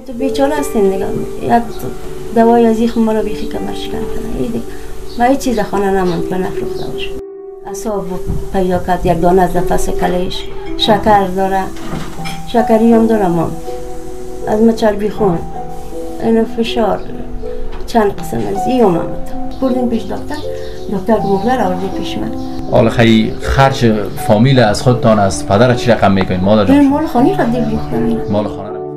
تو بیچاره هستین دیگه. یک دوای از این ما رو بیخی کمرش کن کنه دیگه. ما هیچ چیز خانه نماند که نفروخته باشه. اعصاب پیدا کرد یک دانه از نفس کلیش. شکر داره، شکری هم داره ما. از ما چربی خون، این فشار، چند قسم از این هم بردیم پیش دکتر مغلر آورده پیش من. حالا خیلی خرج فامیل از خودتان از پدر چی رقم میکنین مادر جان؟ من مال خانه را دیگه ریختم. مال خانه را.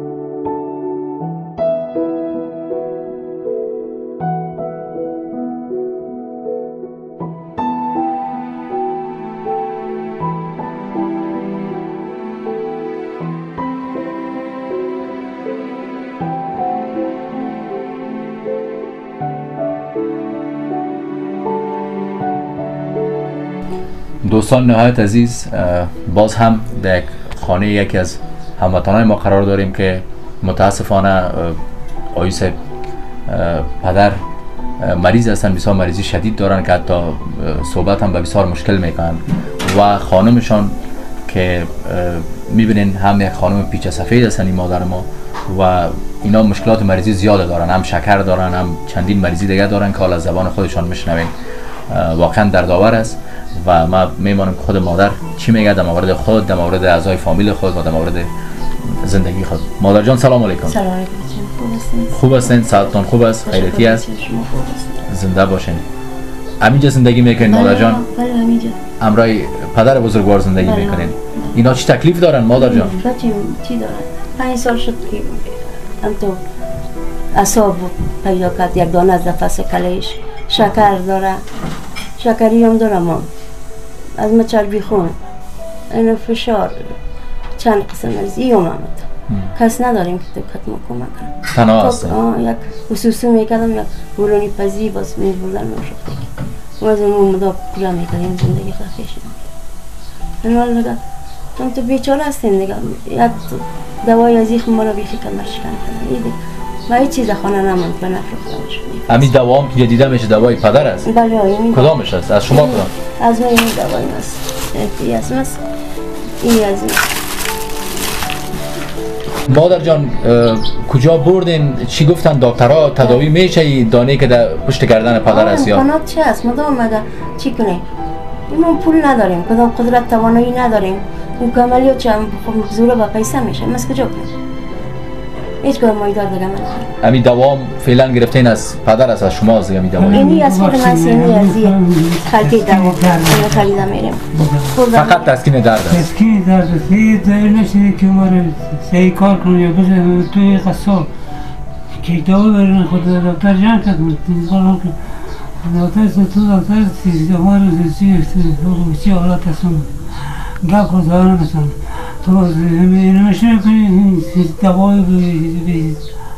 دوستان نهایت عزیز، باز هم در یک خانه یکی از هموطنان ما قرار داریم که متاسفانه آقای صاحب پدر مریض هستن، بسیار مریضی شدید دارن که حتی صحبت هم به بسیار مشکل میکنن و خانمشان که میبینین هم یک خانم پیچ سفید هستن این مادر ما و اینا مشکلات مریضی زیاده دارن، هم شکر دارن، هم چندین مریضی دیگه دارن که حالا از زبان خودشان میشنوین. واقعا دردآور است و ما میمانم خود مادر چی میگه در مورد خود، در مورد اعضای فامیل خود و در مورد زندگی خود. مادر جان سلام علیکم. سلام علیکم. خوب هستین؟ صحتتون خوب است؟ خیریتی است؟ زنده باشین. همینجا زندگی میکنین مادر جان؟ بله همینجا. همراه پدر بزرگوار زندگی میکنین. اینا چی تکلیف دارن مادر جان؟ چی دارن؟ 5 سال شد که هم تو اعصاب پیدا کرد یک دانه از نفس کلیش. شکر داره، شکری هم داره ما. از ما چربی خون، این فشار، چند قسم از این هم کس نداریم که تو کت ما کمک کنم. تنها هستیم؟ یک خصوصی میکردم، یک بولونی پزی باز میبردن نشد و از اون مدام پولا میکردیم زندگی خواهش نمید. این حال دیگه تو بیچاره هستین دیگه. یک دوای از این ما رو بیخی کمرش کن کنه دیگه. ما هیچ چیز خانه نماند که نفروخته باشه. همین دوام که دیده میشه دوای پدر است؟ بله این کدامش است؟ از شما کدام؟ از این دوای است. این از ماست. این از این. مادر جان کجا بردین؟ چی گفتن دکترها؟ تداوی میشه دانه که در پشت گردن پدر است یا؟ امکانات چه است؟ مدام مگه چی کنیم؟ ما پول نداریم، کدام قدرت توانایی نداریم. اون عملیات چه زور با پیسه میشه. ما کجا کنیم؟ هیچ کار مایدار دیگه من. همین دوام فعلا گرفتین از پدر است، از شما از همین دوام؟ اینی از خود من سینی از این خلقی دوام خریده میریم. فقط تسکین درد است؟ تسکین درد است. در نشده که ما رو سعی کار کنیم یا بزنیم توی قصاب که دوا برین خود دکتر جان کردم. دکتر سیزده ما رو چی حالت هستم گپ خود دارم مثلا تو نمیشه کنی دوای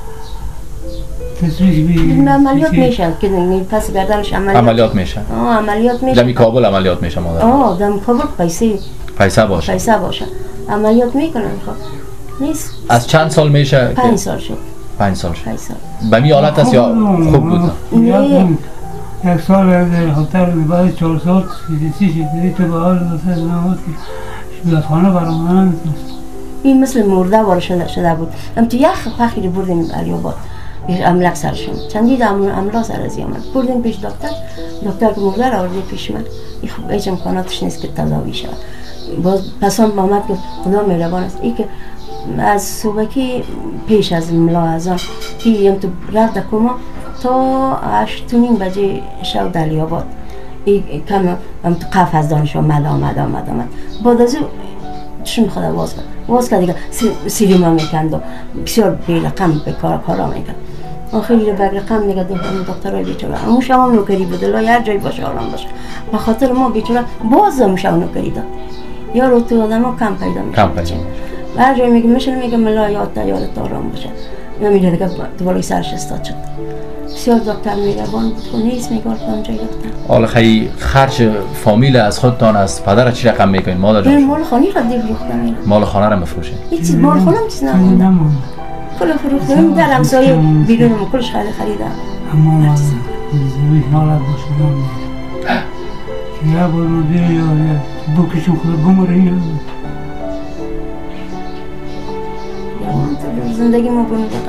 تصویح عملیات میشه که پس گردنش عملیات میشه. عملیات میشه. دمی کابل عملیات میشه مادر؟ دم کابل پیسه باشه. عملیات میکنن خب. نیست. از چند سال میشه؟ 5 سال شد. 5 سال شد. به می حالت است یا خوب بود؟ نه. یک سال در هفتر بعد 4 سال چیزی تو به حال نمود که خانه برامون نمیتونست. این مثل مرده وارد شده بود. تو یخ پخیری بردیم علیاباد. املاک سرشون. چندی املاک سر از آمد. بردیم پیش دکتر که مغلر آورده پیش من. این خوب هیچ امکاناتش نیست که تداوی شود. باز پسان با آمد که خدا مهربان است. این که از صبحی پیش از ملا اذان که تو رفت کما تا 8:30 بجه شب در علیاباد. این کم تو قفس دانش آمد. بعد از او چشم خدا واز کرد دیگه سیریما میکند و بسیار بی‌رقم به کارا میکند. آخری به رقم نگه دکترای بیچاره. اون شما نوکری بود، لا هر جایی باشه آرام باشه. به خاطر ما بیچاره باز هم شما نوکری داد. یا رو تو آدم‌ها کم پیدا میشه. هر جایی میگه ملا یادت آرام باشه. نمیره دیگه تو بالای سرش استاد شد. بسیار دکتر میگربان بود که نیست میگردم جای دکتر. حالا خیلی خرج فامیل از خودتان از پدر چی رقم میکنین مادر جان؟ مال خانه را دیگه فروختم. مال خانه را میفروشین؟ هیچ چیز مال خانه هم چیز نموند. کل فروختم در همسایه بیرونم کلش خریدم. اما زمین حالت باشه نمیده. یا باید ما بیره یا بکشم خود بمره زندگی ما بمیده.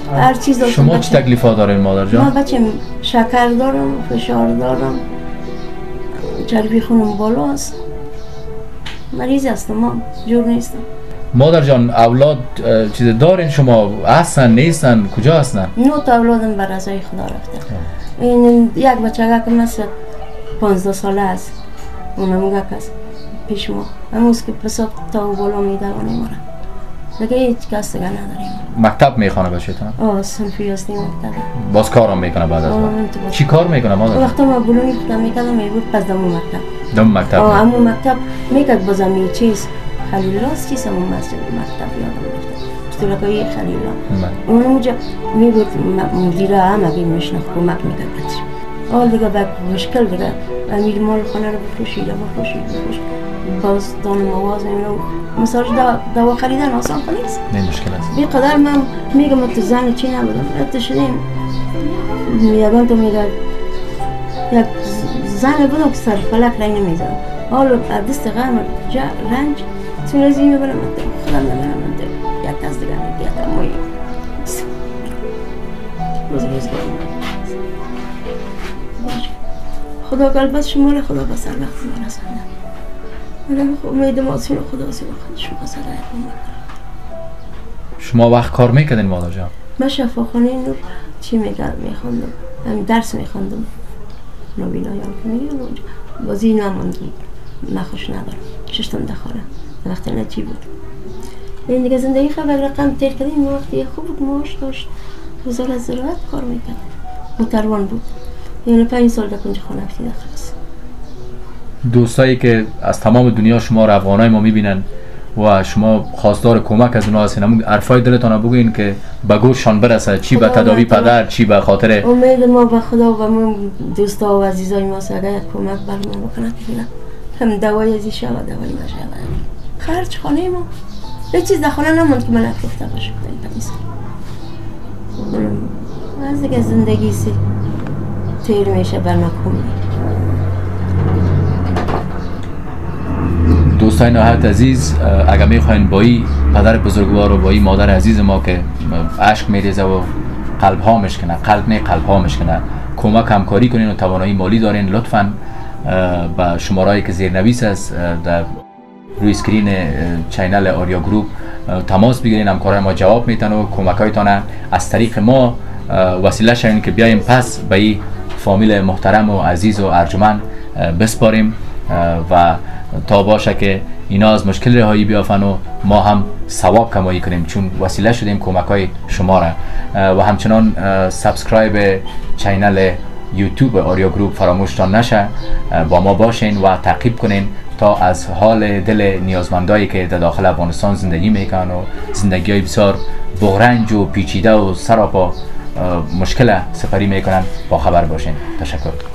هر چیز داشتم. شما چه تکلیفات دارین مادر ما جان؟ بچه شکر دارم، فشار دارم، چربی خونم بالاست، مریض هستم، ما جور نیستم. مادر جان اولاد چیز دارین شما؟ هستن نیستن؟ کجا هستن؟ 9 تا اولادم بر رضای خدا رفته. این یک بچه که مثل 15 ساله است، اونم گک است پیش ما، همونست که پسا تا و بالا میدوانه ما را دیگه هیچ کس دیگه نداریم. مکتب میخوانه بچه‌تان؟ صنفی هستی مکتب. باز کارم میکنه بعد از اون؟ چی کار میکنه مادر؟ وقتا ما بلونی خودم میکردم میبود پس دمو مکتب. دم مکتب؟ همون مکتب میکرد بازم می چیز خلیل راست چیز همون مسجد مکتب یادم رفته اشتراکایی خلیل را اون اونجا میبود مدیره همه بیم میشنخ کمک میکرد بچه حال دیگه با مشکل دیگه امیر مال خانه رو بفروشید باز دان مواز میمونه مثالش دوا خریدن آسان نیست. نه مشکل است. بی قدر من میگم تو زن چی نبودم رد شدیم یگان تو میگه یک زن بودم که سر فلک رای نمیزدم حالا دست غرم جا رنج تونزی میبرم خودم نمیرم یک از دیگر میگه موی روز خدا قلبت شما را خدا بسر وقت ما رسنده من امید ماسون خدا سیم خودش بسر شما وقت کار میکردین مادر جان؟ من شفاخانه نور چی میخوندم همین درس میخوندم نابینایان که میگن اونجا بازی نماندم نخوش ندارم ششتم دخاره وقتی نجی بود این دیگه زندگی خبر رقم تیر کردیم وقتی خوب بود معاش داشت وزارت زراعت کار میکرد متروان بود یعنی 5 سال در کنج خانه افتیده خلاص. دوستایی که از تمام دنیا شما رو افغانای ما میبینن و شما خواستار کمک از اونها هستین همون حرفای دلتان بگوین که به گوششان برسه چی به تداوی پدر چی به خاطر امید ما به خدا و ما دوستا و عزیزای ما اگر کمک برام بکنه که هم دوای ازی شود دوای نشود خرج خانه ما هیچ چیز در خانه نموند که من گفته باشه از دیگه زندگی سی تیر میشه بر نکومی. دوستان نهایت عزیز اگر میخواین با این پدر بزرگوار و با این مادر عزیز ما که عشق میریزه و قلب ها میشکنه قلب ها میشکنه کمک همکاری کنین و توانایی مالی دارین لطفاً با شمارهایی که زیرنویس است در روی اسکرین چینل آریا گروپ تماس بگیرین همکارای ما جواب میتن و کمکایتان از طریق ما وسیله شوین که بیایم پس به این فامیل محترم و عزیز و ارجمند بسپاریم و تا باشه که اینا از مشکل رهایی بیافن و ما هم ثواب کمایی کنیم چون وسیله شدیم کمکای شما را و همچنان سابسکرایب چینل یوتیوب آریا گروپ فراموشتان نشه با ما باشین و تعقیب کنین تا از حال دل نیازمندایی که در داخل افغانستان زندگی میکنن و زندگی های بسیار بغرنج و پیچیده و سراپا مشکل سپری میکنن با خبر باشین. تشکر.